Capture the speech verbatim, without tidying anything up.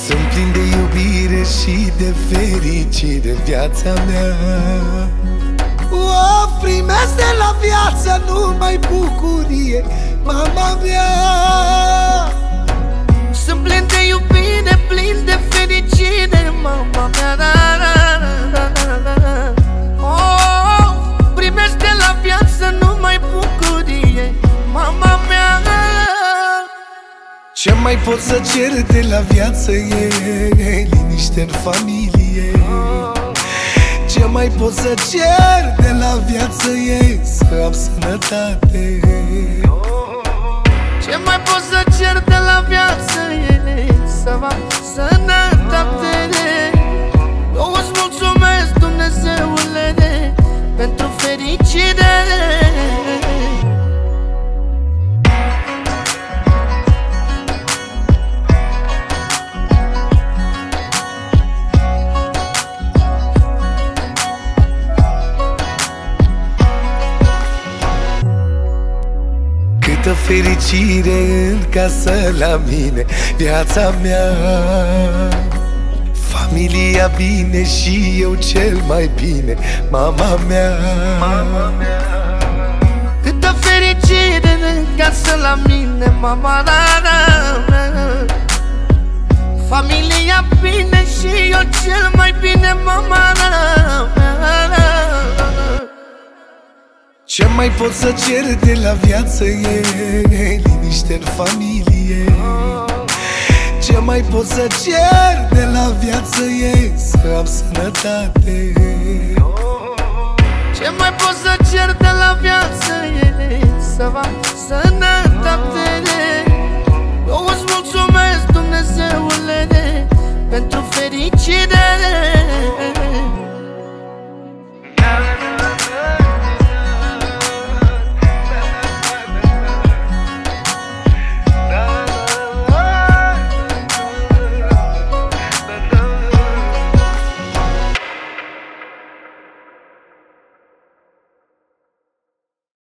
Sunt plin de iubire și de fericire viața mea. O, primesc de la viață numai bucurie, mama mea. Sunt plin de iubire, plin de fericire, mama mea. Oh, primești de la viață numai bucurie, mama mea. Ce mai pot să cer de la viață e liniște în familie. Ce mai pot să cer de la viață e să am sănătate. Ce mai pot să cer de la viață e să am sănătate. Eu îți mulțumesc, Dumnezeule, pentru fericire. Câtă fericire în casă la mine, viața mea. Familia bine și eu cel mai bine, mama mea. Câtă fericire în casă la mine, mama mea. Familia bine și eu cel mai bine, mama mea. Ce mai pot să cer de la viață e liniște în familie. Ce mai pot să cer de la viață e să am sănătate. Ce mai pot să cer de la viață e să am sănătate. Eu îți mulțumesc.